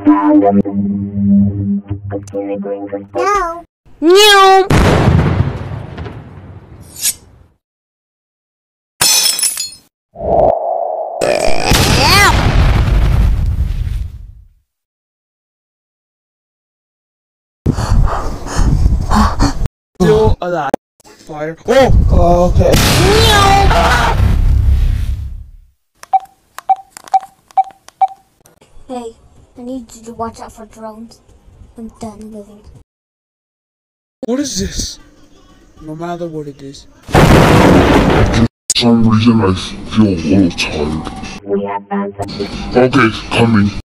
No. No. Still alive. Fire. Oh! Okay. Hey, I need you to watch out for drones. I'm done living. What is this? No matter what it is. For some reason I feel a little tired. Okay, coming.